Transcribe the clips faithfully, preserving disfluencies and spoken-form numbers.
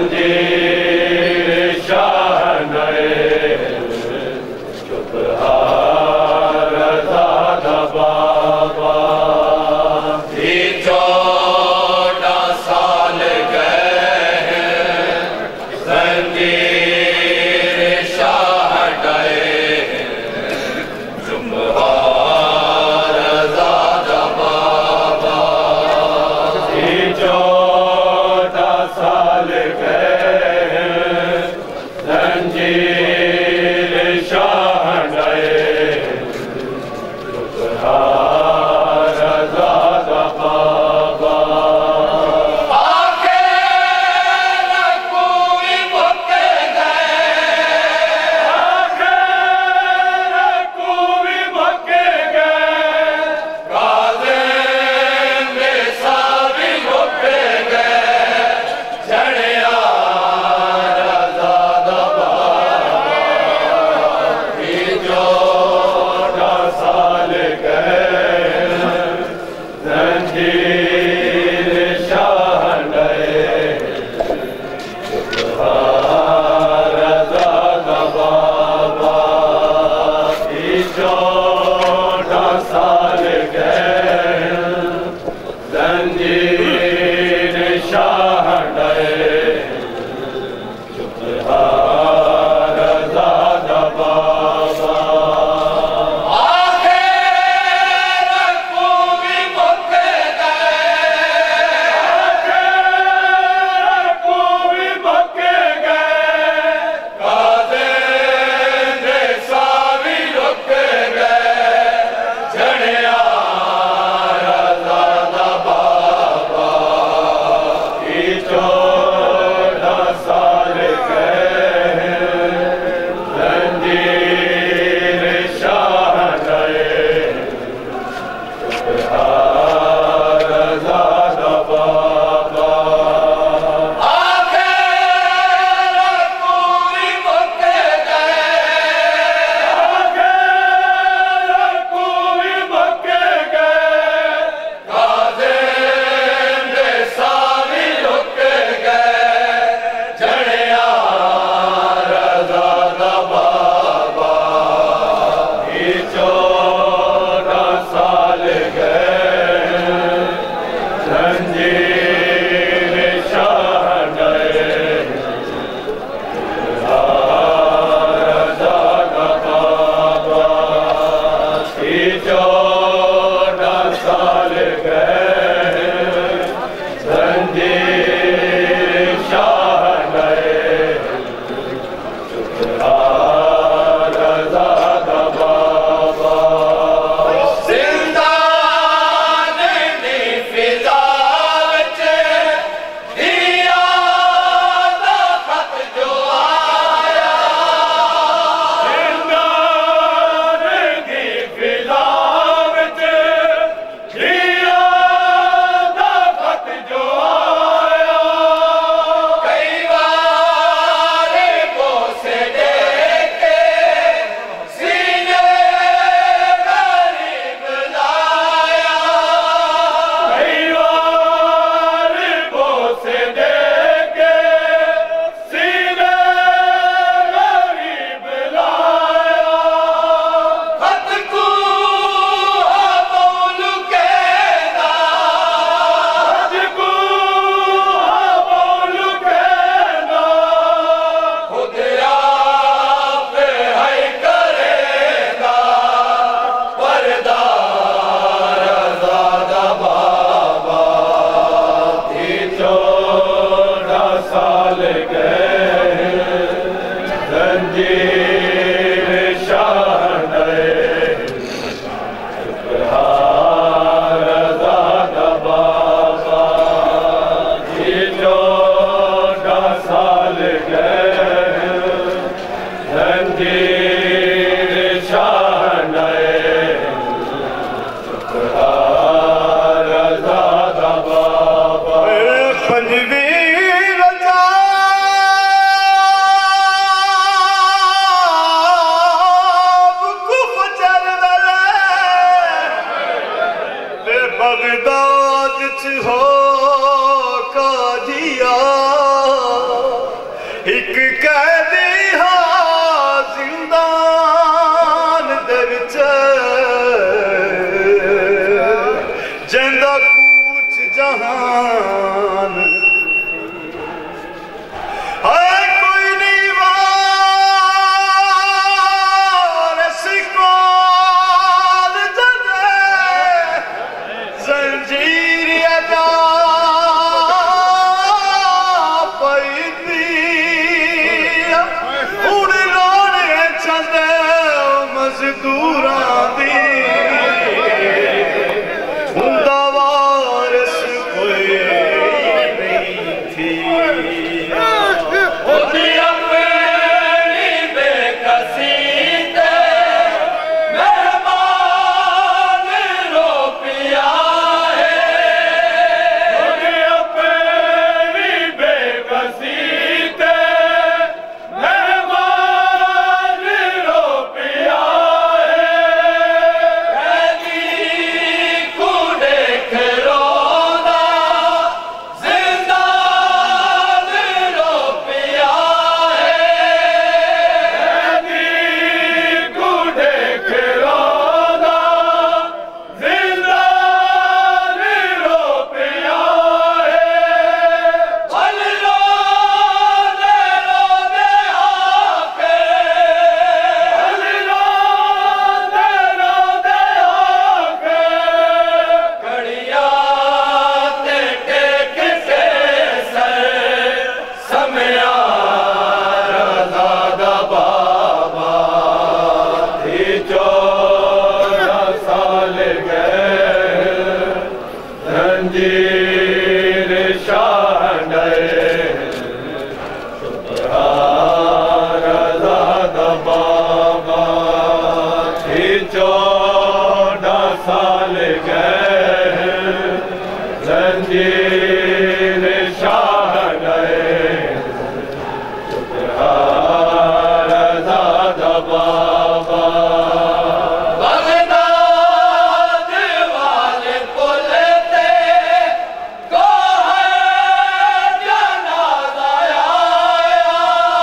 जंजीर शाह नए चुपहार ज़ादा बाबा ये चौदह साल गए हैं जंजीर शाह नए चुपहार ज़ादा बाबा ये चौदह साल गए मजदूरां दी हुंदा वारस कोई नहीं थी। उदी अपनी बेकसी ते मेहमान रो पिया है। उदी अपनी बेकसी ते मेहमान रो पिया है। कैदी को देख रोदा जिंदान रो पिया है। कैदी को देख रोदा जिंदान रो पिया है। पल रोदे रोदे आके पल रोदे रोदे आके कड़िया ते टेक के सर समया रज़ा दा बाबा थी। चौदह साल गए जंजीर शाह डरे। रज़ा दा बाबा थी। चौदह साल गए जंजीर शाह डरे। रज़ा दा बाबा बगदाद वाले पुल ते को है जनाज़ा आया।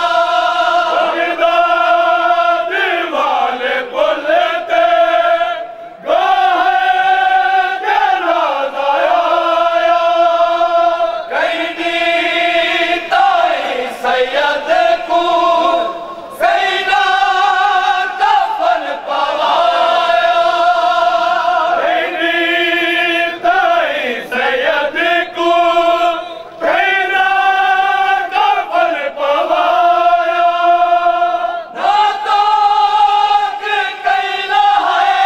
बगदाद वाले पुल ते को है जनाज़ा आया। कैदी ताई सैयद को सैना कफन पवाया। कैदी ताई सैयद को सैना कफन पवाया। ना ताक कैला है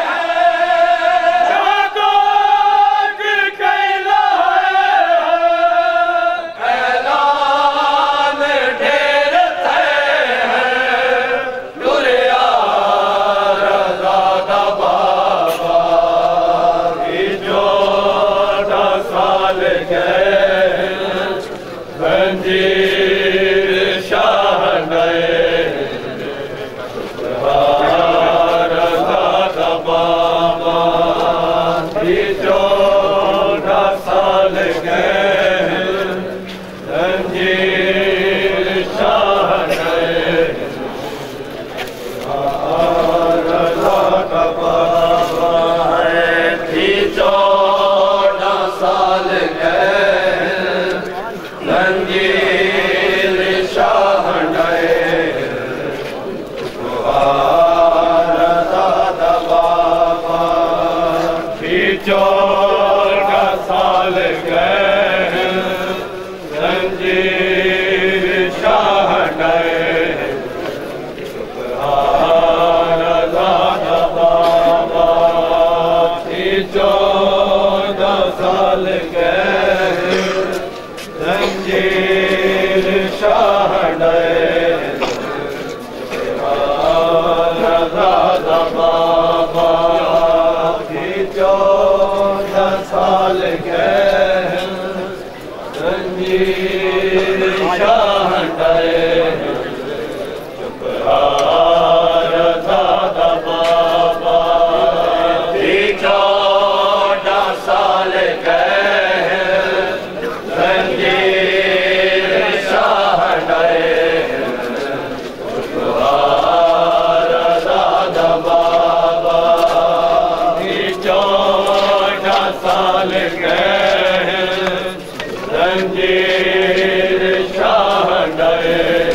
ना ताक कैला है। ऐलान ढेर थे दुरिया रज़ा दा बाबा की। चौदह साल गए जंजीर शाह डरे। रज़ा दा बाबा की। चौदह साल गए जंजीर शाह डरे। रज़ा दा बाबा थी। चौदह साल गए जंजीर शाह डरे। रज़ा दा बाबा थी। चौदह साल गए जंजीर शाह डरे। रज़ा दा बाबा थी। चौदह साल गए जंजीर शाह डरे। रज़ा दा बाबा थी। चौदह साल गए जंजीर शाह डरे। रज़ा दा बाबा थी। चौदह साल गए जंजीर शाह डरे। रज़ा दा बाबा थी। चौदह साल गए जंजीर शाह डरे।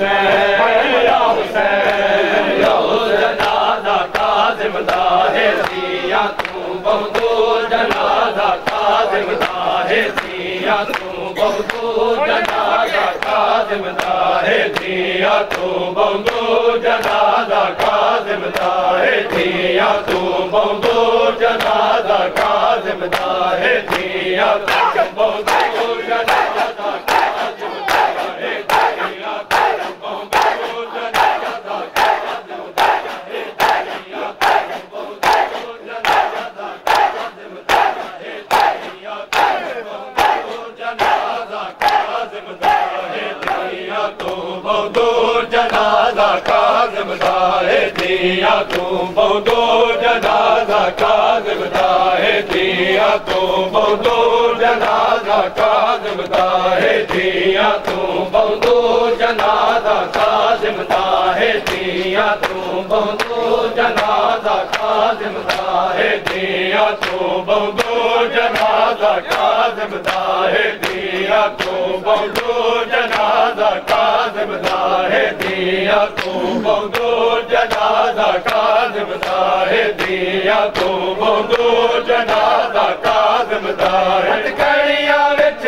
हुसैन या हुसैन या जनाजा काज़िम दा है सिया तू बहुत जनाजा काज़िम दा है सिया तू बहुत जनाजा काज़िम दा है सिया तू बहुत जनाजा काज़िम दा है सिया तू बहुत जनाजा काज़िम दा है सिया तू बहुत जनाजा काज़िम दा है सिया तू बहुत जनाजा काज़िम दा है सिया तू बहुत जनाजा काज़िम दा है सिया तू बहुत जनाजा काज़िम दा है सिया तू बहुत जनाजा काज़िम दा है सिया तू बहुत जनाजा काज़िम दा है सिया तू बहुत जनाजा काज़िम दा है सिया तू बहुत जनाजा काज़िम दा है सिया तू बहुत जनाजा काज़िम दा है सिया तू बहुत जनाजा काज़िम दा है सिया तू बहुत जनाजा काज़िम दा है सिया तू बहुत जनाजा काज़िम दा है सिया तू बहुत जनाजा काज़िम दा है हथकड़ियां विच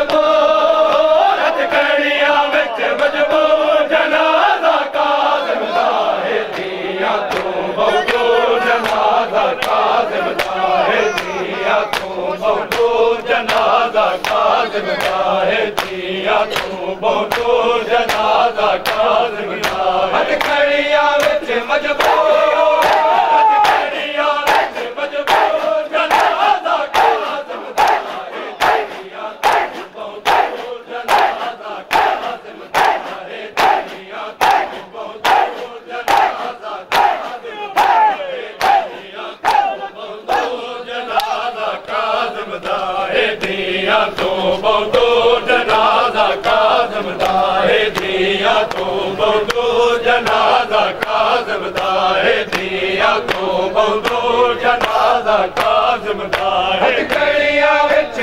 मजबूर हथकड़ियां विच मजबूर जनाजा काज़िम दा है सिया तू बहुत जनाजा काज़िम दा है सिया तू बहुत जनाजा काज़िम दा है सिया तू बहुत जनाजा काज़िम दा हथकड़ियां विच मजबूर हथकड़ियां विच मजबूर जनाजा काज़िम दा है सिया तू बहुत जनाजा काज़िम दा है सिया तू बहुत जनाजा काज़िम दा है सिया तू बहुत जनाजा काज़िम दा है सिया तू बहुत जनाजा काज़िम दा है सिया तू बहुत जनाजा काज़िम दा है सिया तू बहुत जनाजा काज़िम दा है हथकड़ियां विच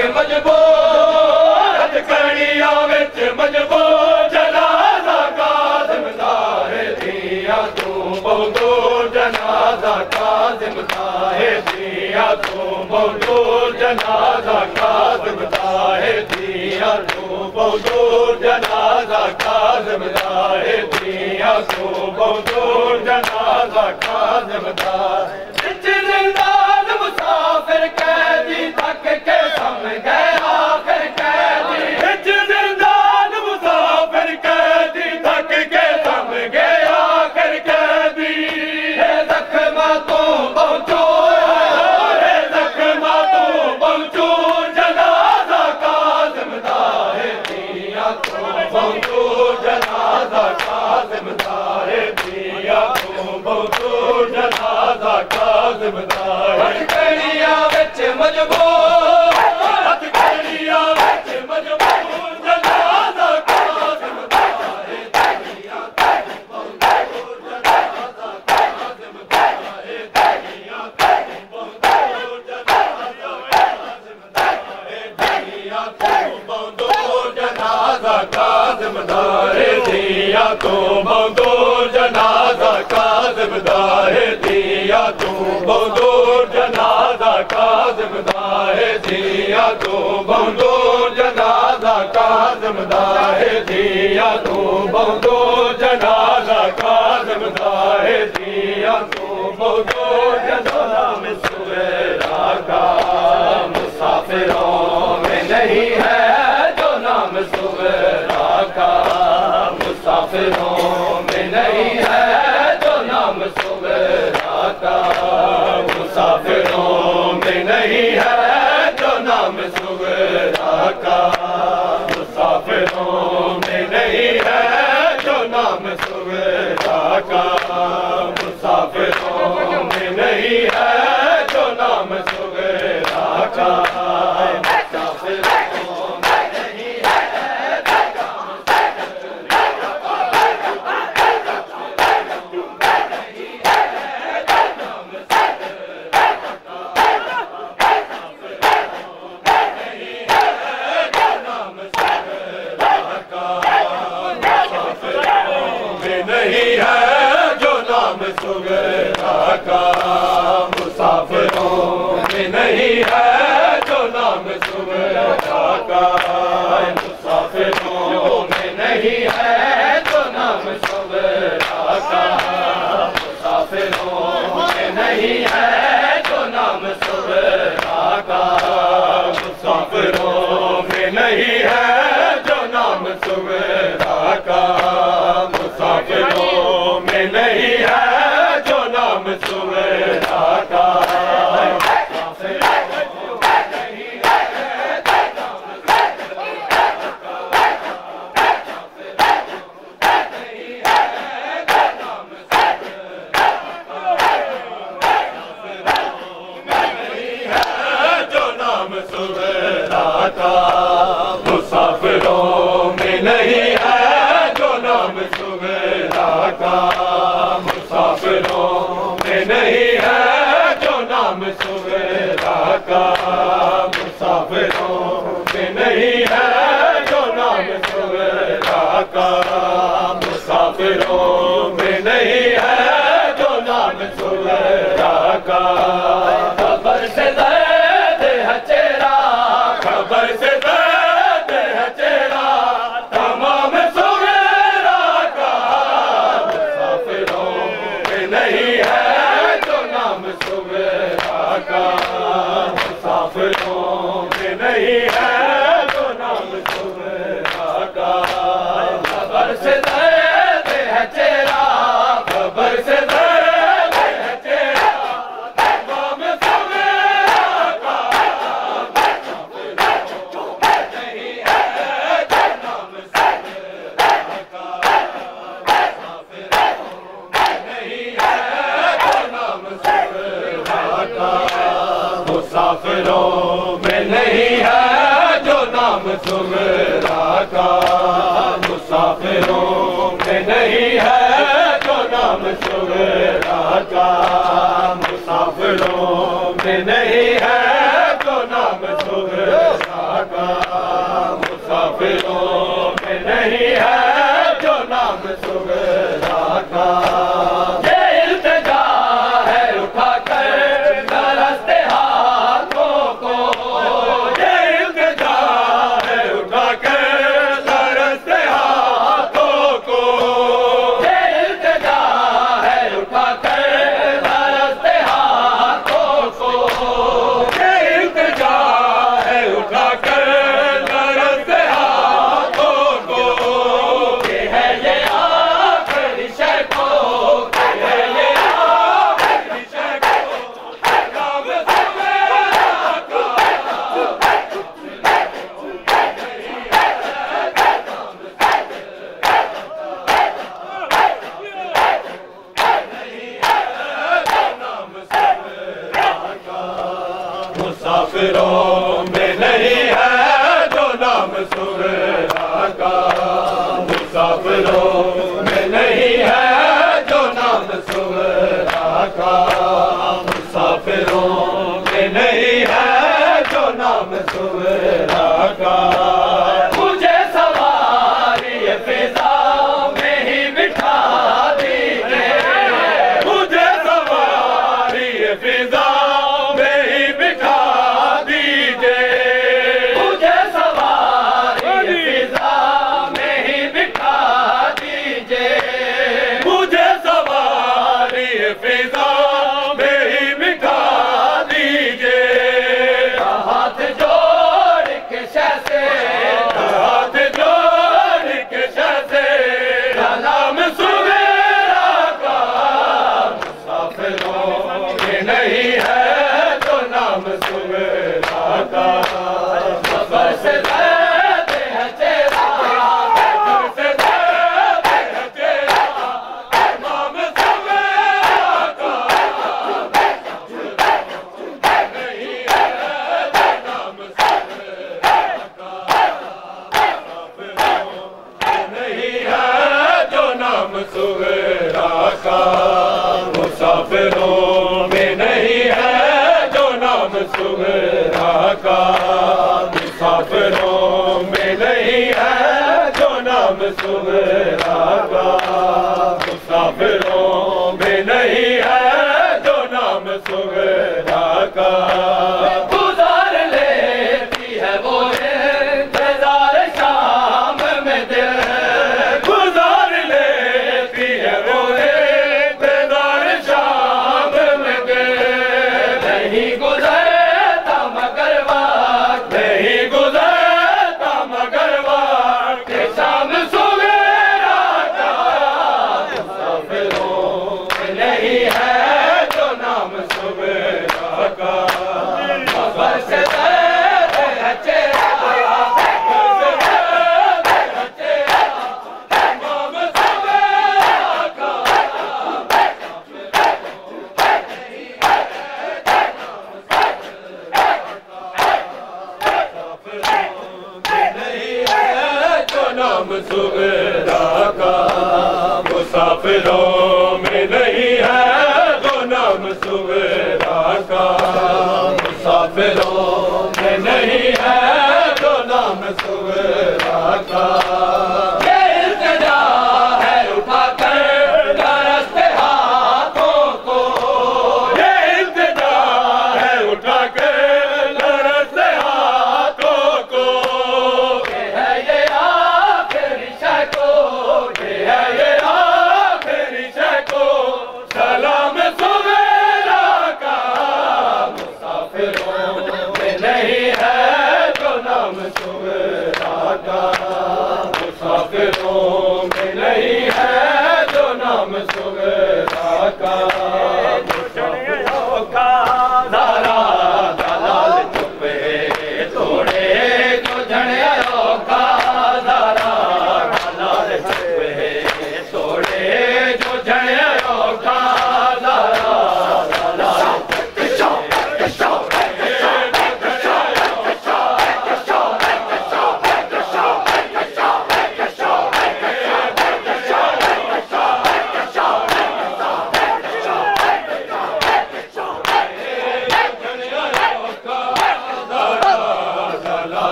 मजबूर हथकड़ियां विच मजबूर जनाजा काज़िम दा है सिया तू बहुत जनाजा काज़िम दा है सिया तू बहुत जनाजा काज़िम दा है सिया तू बहुत जनाजा काज़िम दा है सिया तू बहुत जनाजा काज़िम दा विच ज़िंदान मुसाफिर कैदी थक के सम गए आखिर कैदी विच ज़िंदान मुसाफिर कैदी थक के सम गए आखिर कैदी हे ज़ख्मा तू पहुंचो हे ज़ख्मा तू पहुंचो जनाजा काज़िम दा है सिया तू बहुत जनाजा काज़िम दा है सिया तू बहुत जनाजा काज़िम दा है हथकड़ियां विच मजबूर हथकड़ियां विच मजबूर जनाजा काज़िम दा है सिया तू बहुत जनाजा काज़िम दा है सिया तू बहुत जनाजा काज़िम दा है सिया तू बहुत जनाजा काज़िम दा है सिया तू बहुत जनाजा काज़िम दा है सिया तू बहुत जनाजा काज़िम दा है सिया तू बहुत जनाजा काज़िम दा है सिया तू बहुत जनाजा काज़िम दा है सिया तू बहुत जनाजा में सुवेरा का मुसाफिरों में नहीं है जो नाम सुवेरा का मुसाफिरों में नहीं है जो नाम सुवेरा का मुसाफिरों में नहीं है जो नाम सुवेरा का मुसाफिरों में नहीं है जो नाम सुवेरा का मुसाफिरों में नहीं है जो नाम सुवेरा का मुसाफिरों में नहीं है जो नाम सुवेरा का में नहीं है जो नाम सुगरा का, मुसाफिरों में नहीं है जो नाम सुगरा का, मुसाफिरों में नहीं है जो नाम सुगरा का, मुसाफिरों में नहीं है जो नाम सुगरा का, मुसाफिरों में नहीं है जो नाम सुगरा का, मुसाफिरों में नहीं है जो नाम सुगरा का, मुसाफिरों में नहीं है जो नाम सुगरा का, मुसाफिरों में नहीं है जो नाम सुगरा का, मुसाफिरों में नहीं है जो नाम सुगरा का, मुसाफिरों में नहीं है जो नाम सुगरा का, खबर से दर्द है चेहरा, खबर से दर्द है चेहरा तमाम सुगरा का, मुसाफिरों में नहीं है जो नाम सुगरा का, मुसाफिरों में नहीं है जो नाम सुगरा का, खबर से दर्द है चेहरा, खबर से दर्द है चेहरा तमाम सुगरा का, नहीं है जो नाम सुगरा का, नहीं है जो नाम सुगरा का, मुसाफिरों में नहीं है जो नाम सुगरा का, मुसाफिरों में नहीं है जो नाम सुगरा का, मुसाफिरों में नहीं है जो नाम सुगरा का, मुसाफिरों में नहीं है जो नाम सुगरा का, ये इल्तिजा है उठा कर तरसते हाथों को, ये इल्तिजा है उठा कर तरसते हाथों को, ये इल्तिजा है उठा कर तरसते हाथों को, ये इल्तिजा है उठा कर तरसते हाथों को, ये है ये आखिरी शय को, ये है ये आखिरी शय को, नाम सुगरा का, मुसाफिरों में नहीं है जो नाम सुगरा का, मुसाफिरों में नहीं है जो नाम सुगरा का, मुसाफिरों में नहीं है जो नाम सुगरा का, मुझे सवारी फिजा में ही बिठा दीजिए, मुझे सवारी फिजा में ही बिठा दीजिए, मुझे सवारी फिजा में ही बिठा दीजिए, मुझे सवारी फिजा में ही बिठा दीजिए, हाथ जोड़ के शैसे, हाथ जोड़ के शैसे नाम सुगरा का, मुसाफिरों में नहीं है जो नाम सुगरा का, खबर से दर्द है चेहरा, खबर से दर्द है चेहरा तमाम सुगरा का, नहीं है जो नाम सुगरा का, नहीं है जो नाम सुगरा का, मुसाफिरों में नहीं है जो नाम सुगरा का, मुसाफिरों में नहीं है जो नाम सुगरा का। सुगरा का, मुसाफिरों में नहीं है तो नाम सुगरा का, मुसाफिरों में नहीं है तो नाम सुगरा का। ये इल्तिजा है उठाकर दरस्ते हाथों को, ये इल्तिजा है उठाकर दरस्ते हाथों को, ये है ये आखिरी शको, ये है ये आखिरी शको, सलाम सुगरा का, मुसाफिरों में नहीं है तो नाम सुगरा का।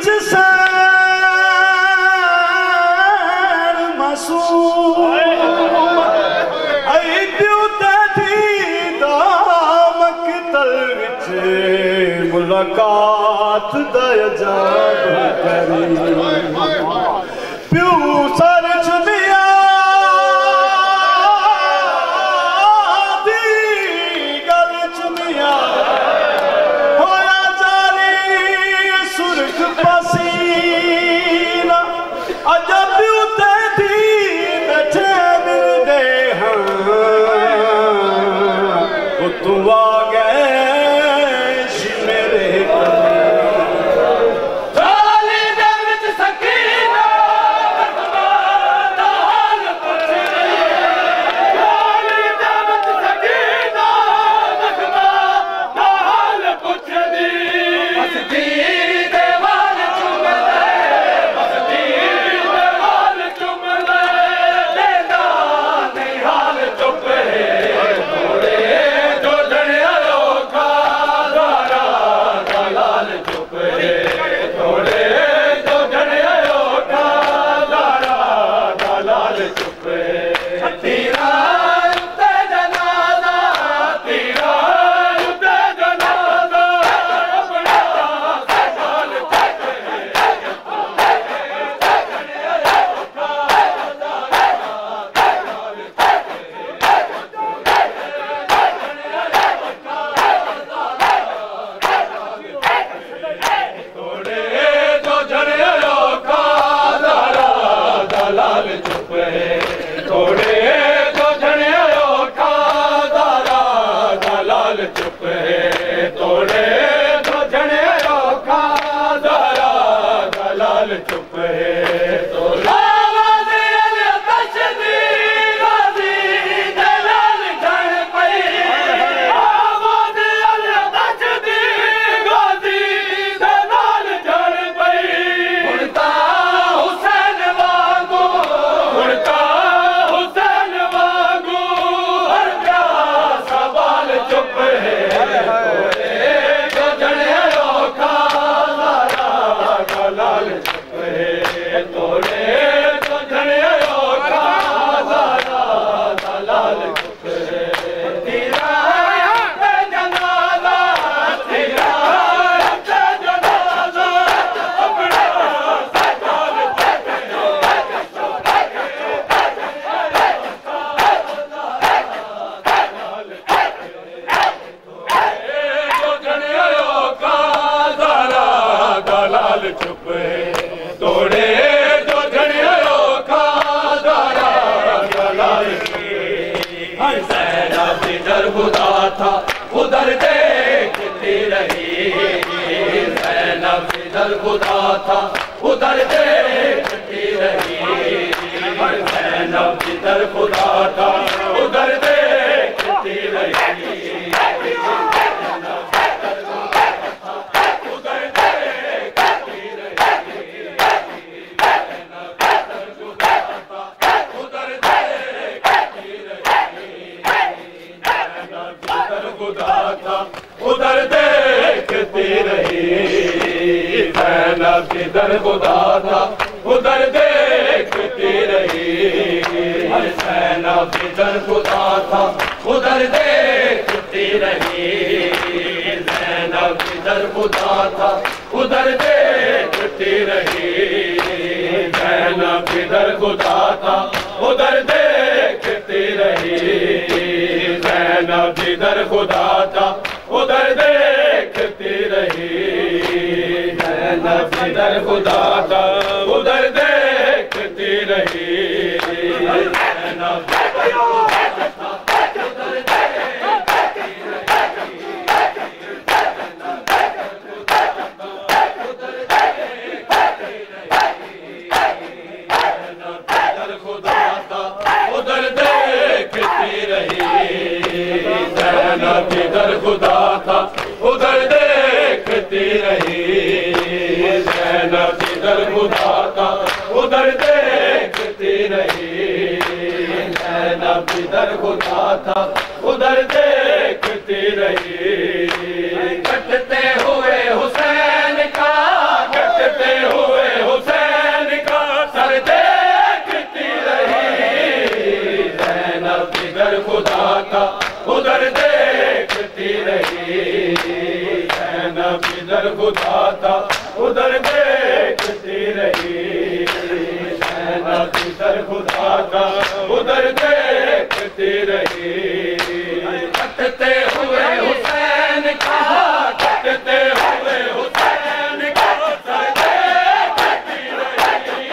विच सैर मासूम आई प्यो ते थी दामक तल विच मुलाकात दा अजाब करी प्यो सर चुनिया दी गल चुनिया होया जारी सुरख पसीना अजा प्यो ते थी बैठे मिलदे हां तू आ गए मेरे थाली दे विच सकीना हाल पुछदी थाली दे विच सकीना हाल पुछदी हसदी दे वाल चुमदे हसदी दे वाल चुमदे देदा नहीं हाल चुप थोड़े जो जणिया लोखा दारा दलाल चुप थोड़े जो जणिया लोखा दारा दलाल चुप तीरा उत्ते जनादा तीरा उत्ते जनादा अपना सवाल चुप जणिया लोखा थोड़े जो जणिया लोखा दारा दलाल चुप थोड़े जो जणिया लोखा दारा दलाल चुप थोड़े जो जणिया लोखा दारा दलाल चुप आवाज़ अल तशदी गाज़ी दलाल जण पई आवाज़ अल तशदी गाज़ी दलाल जण पई हुणता हुसैन वांगू हुणता हुसैन वांगू हर जा सवाल चुप थोड़े जो जणिया लोखा दारा दलाल चुप थोड़े जो जणिया लोखा दारा दलाल चुप तीरा ते जनादा तीरा ते जनादा अपना सवाल चुप जो जणिया लोखा दारा दलाल चुप तोड़े जो जणिया लोखा दारा दलाल सैना जिधर खुदा था उधर देखती रही सैना जिधर खुदा था उधर देखती रही सैना जिधर खुदा था उधर देखती रही उधर देखती रही उधर देखती रही सैना जिधर खुदा था उधर देखती रही सैना जिधर खुदा था उधर देखती रही सैना जिधर खुदा था उधर देखती रही सैना जिधर खुदा था उधर देखती रही सैना जिधर खुदा था उधर देखती रही सैना जिधर खुदा था उधर देखती रही सैना उधर देखती रही सैना जिधर खुदा था उधर देखती रही सैना जिधर खुदा था उधर देखती रही सैना जिधर खुदा था उधर देखती रही कटते हुए हुसैन का कटते था उधर देखती रही, ज़ैनब जिधर खुदा था उधर देखती रही, ज़ैनब जिधर खुदा था उधर देखती रही। कटते हुए हुसैन का, कटते हुए हुसैन का सर देखती रही,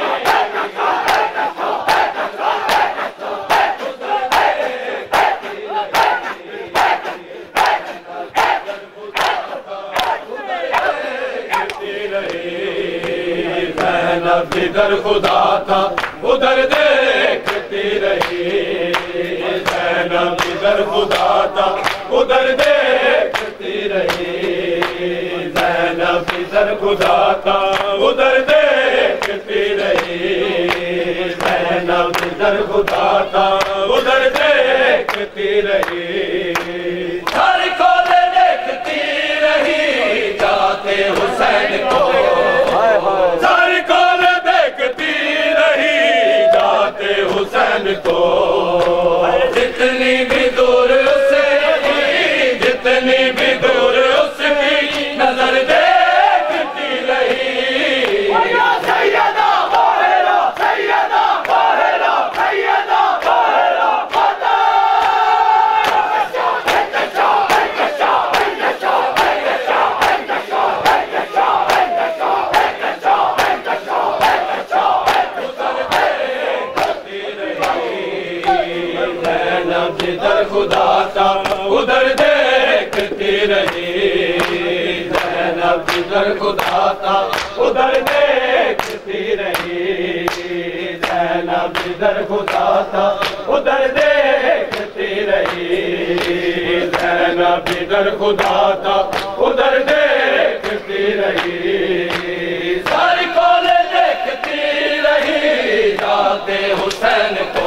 ज़ैनब जिधर खुदा था उधर देखती रही, ज़ैनब जिधर खुदा था उधर देखती रही, ज़ैनब जिधर खुदा था उधर देखती रही, ज़ैनब जिधर खुदा था उधर देखती रही। हर कोने देखती रही जाते हुसैन को, हर कोने देखती रही जाते हुसैन को, जितनी भी दूर उससे, जितनी भी दूर उसकी नजर देखती रही। सैयदा बाहरा, सैयदा बाहरा, सैयदा बाहरा माता। जिधर खुदा था उधर देखती रही, ज़ैनब जिधर खुदा था उधर देखती रही, ज़ैनब जिधर खुदा था उधर देखती रही, ज़ैनब जिधर खुदा था उधर देखती रही। सारी कोले देखती रही जाते हुसैन को,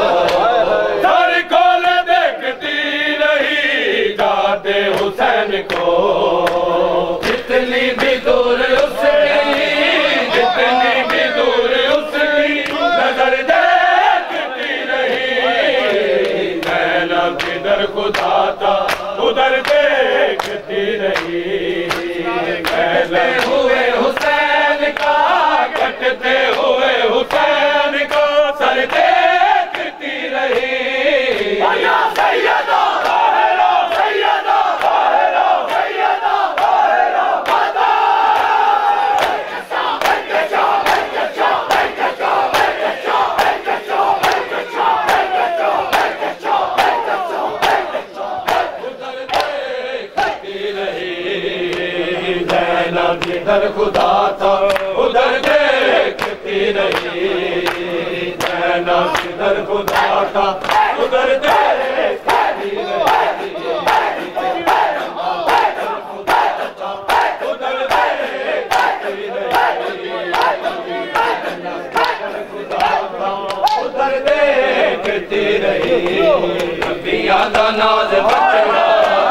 हुसैन को, जितनी भी दूर उसकी, जितनी भी दूर उसकी नजर देखती रही, ज़ैनब जिधर खुदा था उधर देखती रही। कहते हुए हुसैन का, कटते हुए हुसैन का सर देखती रही। सैयदा जिधर खुदा था उधर देखती रही, ज़ैनब जिधर खुदा था उधर देखती रही, उधर देखती रही। अम्बिया दा नाज़ बचड़ा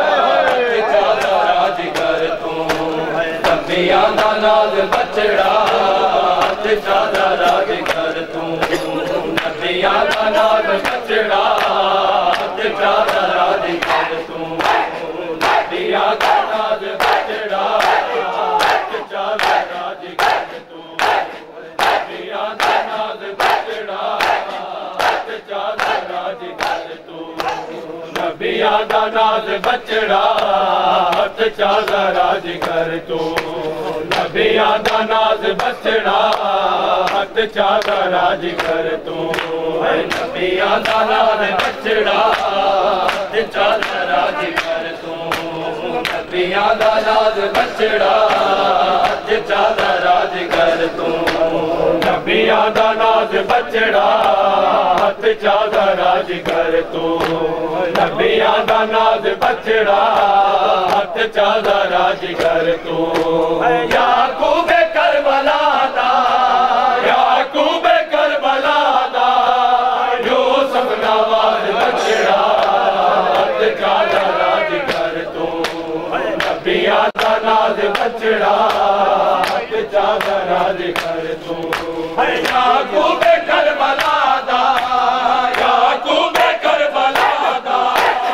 अम्बिया दा नाज़ बचड़ा चाचा राज कर तू, अम्बिया दा नाज़ बचड़ा चाचा राज कर तू, अम्बिया दा नाज़ बचड़ा चाचा राज कर तू, अम्बिया दा नाज़ बचड़ा चाचा राज कर तू, अम्बिया दा नाज़ बचड़ा चाचा राज कर तू, नबिया दा नाज़ बचड़ा हथ चाचा राज कर तू, नबिया दा नाज़ बचड़ा हथ चाचा राज कर तू, नबिया दा नाज़ बचड़ा हथ चाचा राज कर तू, नबिया दा नाज़ बचड़ा हथ चाचा राज कर तू, नबिया दा नाज़ बचड़ा हथ चाचा राज कर तू। याकूब करबला दा, याकूब करबला दा, यूसुफ नवाज बचड़ा हथ चाचा राज कर तू, नबिया दा नाज़ बचड़ा हथ चाचा राज कर तू। याकूब करबला दा, याकूब करबला दा,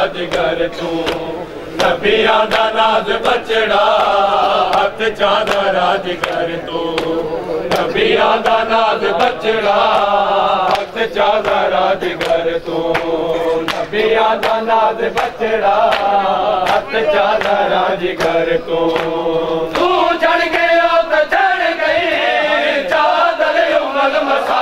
राजगर तू नबियां दा नाज बचड़ा हथ चादा राजगर तू नबियां दा नाज बचड़ा हथ चादा राजगर तू नबियां दा नाज बचड़ा हथ चादा राजगर तू तू चढ़ गया तो चढ़ गई चादर उमल मसा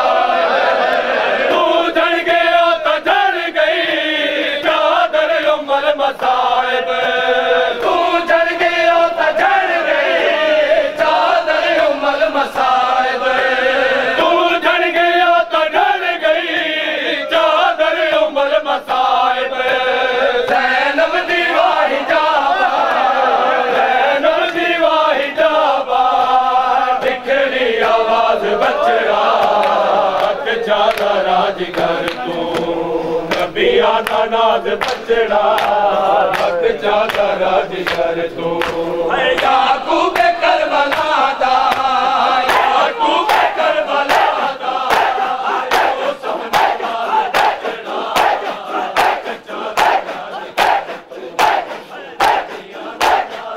मसाइब तू चढ़ गया तो चढ़ गई चादर उमल मसाइब तू चढ़ गया तो चढ़ गई चादर उमल मसाइब ज़ैनब दी वाही जाबा ज़ैनब दी वाही जाबा बिखरी आवाज बचड़ा हथ चादा राजगर तू नबियां दा नाज बचड़ा हथ चादा राजगर तू याकूब करबला दा याकूब करबला दा ओ सोने दा बचड़ा हथ चादा राजगर तू नबियां दा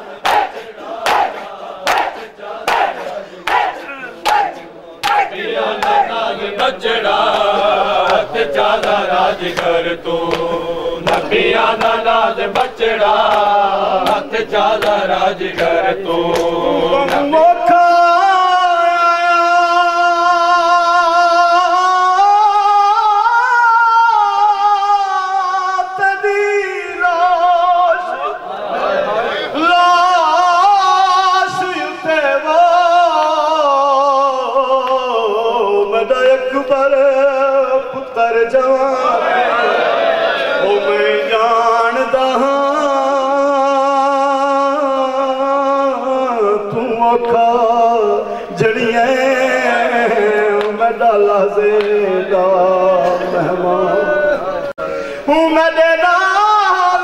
नाज बचड़ा हथ चादा राजगर तू नबियां दा नाज बचड़ा हथ चादा राजगर तू मौका तेरी लाश लाश ते वो मेरा अकबर पुत्र जवान ओ मैं जानदा तू औखा जड़िए मैं डाला से दा मेहमान हूँ मेरे नाल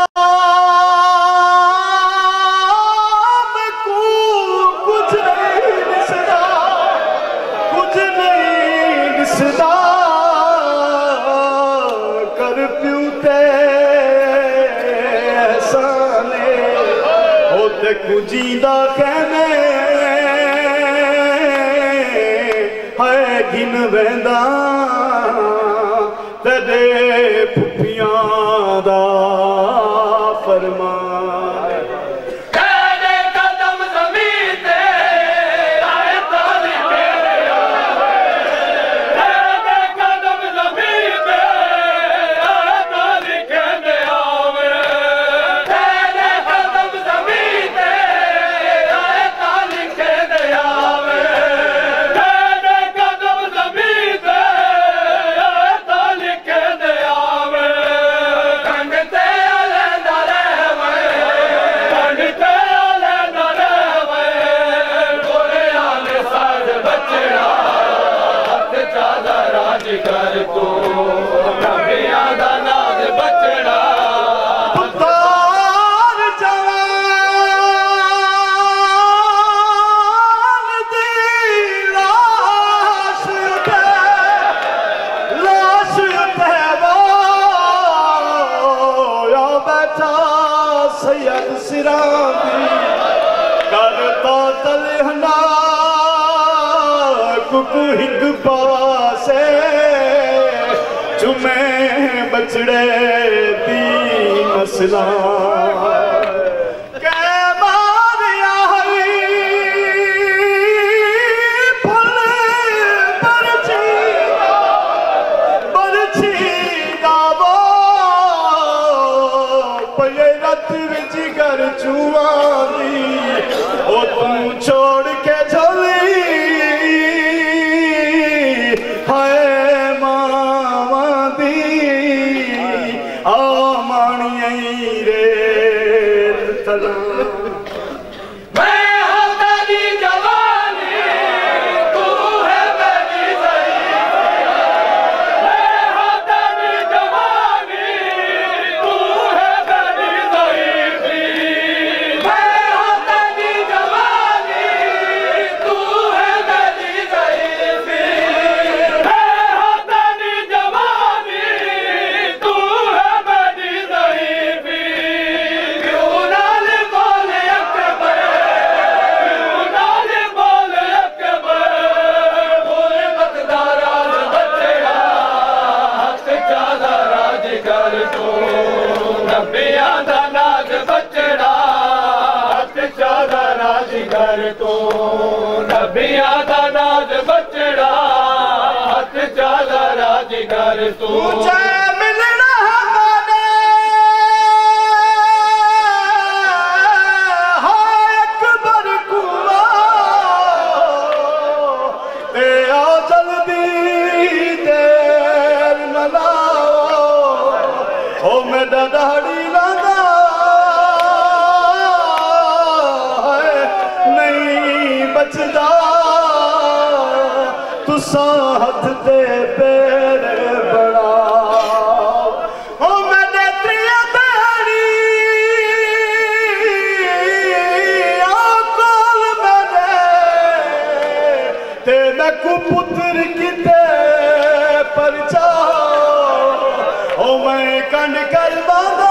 अलाम को कुछ नहीं दिसदा कुछ नहीं दिसदा कर प्यू ते एहसाने होते कुजीदा कहने है गिन वेंदा तेरे फुफियां दा फरमान तेरे कदम ज़मीन ते आए ताली तेरे तेरे कदम ज़मीन ते आए ताली कहने आवे तेरे कदम ज़मीन ते आए ताली कहने आवे तेरे कदम ज़मीन ते आए ताली कहने आवे कंग ते अलंदा रहवे कंग ते अलंदा रहवे गोरे आले साज बचड़ा हथ चादा राजगर तू नबियां दा नाज बचड़ा पुतार जवान दी लाश ते लाश ते वो या बैठा सैयद सिरांदी करता तलहना कुकु हिंद पासे चुमे बचड़े दी मसला कै मारिया हई फल बरछी बरछी दावो पये रत विच घर चुआंदी ओ तू छोड़ के चली हाय मावा दी आ माणियई रे तला मैं हूं तेरी जवानी तू है मेरी ज़ईफ़ी मैं हूं तेरी जवानी तू है मेरी ज़ईफ़ी मैं हूं तेरी जवानी तू है मेरी ज़ईफ़ी मैं हूं तेरी जवानी तू है मेरी ज़ईफ़ी जिगर तू मिलना हमारे हाय अकबर कुआ ते आओ जल्दी देर न लाओ ओ मेरा दाढ़ी लगा नहीं बचदा तुसा हथ दे पेरे बड़ा ओ मैंने त्रिया बैरी कोल मैंने ते मैं को पुत्र किते परचा ओ मैं कंड कर बांधा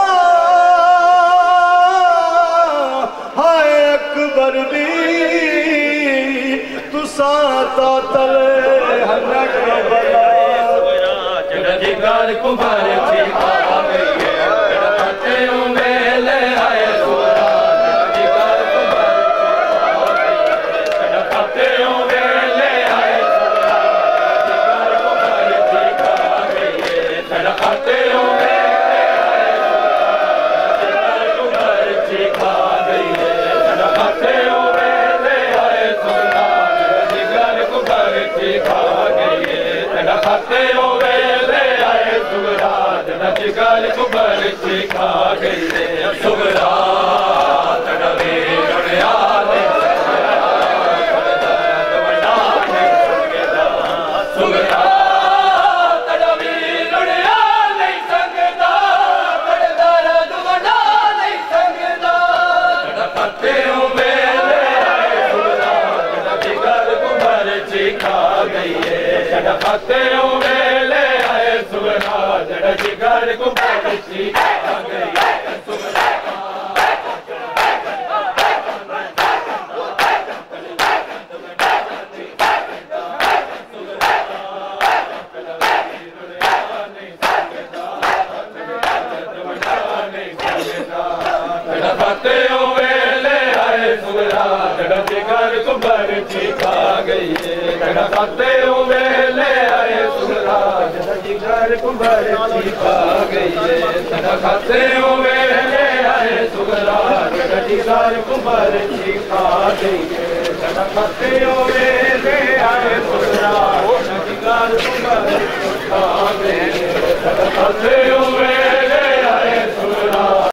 हाय अकबर दी तुसा ता तले हनक बला जड़ा जिगर कुंभार छिपा गई है जड़ा खाते में ले आए सोरा जड़ा जिगर कुंभार जड़ा खाते में ले आए सोरा जिगर कुंभार छिपा गई है जड़ा खाते में ले आए सोरा जिगर कुंभार छिपा गई है जड़ा खाते में ले आए सोरा जिगर कुंभार छिपा गई है जड़ा खाते जिगर कुंभार छिपा गई है सुगरा तड़वे लुढ़ियाले सुगरा तड़वे लुढ़ियाले संगदा तड़दार दुगना नहीं संगदा तड़पते हो मेले सुगरा जिगर कुंभार छिपा गई है तड़पते हो मेले सुगरा जड़ा जिगर कुंभार छिपा गई है सुगरा खाते हुए ले आए सुगरा जड़ा जिगर कुंभार छिपा गई है जड़ा खाते हुए ले आए सुगरा जड़ा जिगर कुंभार छिपा गई है जड़ा खाते हुए ले आए सुगरा जड़ा जिगर कुंभार छिपा गई है जड़ा खाते हुए ले आए सुगरा जड़ा जिगर कुंभार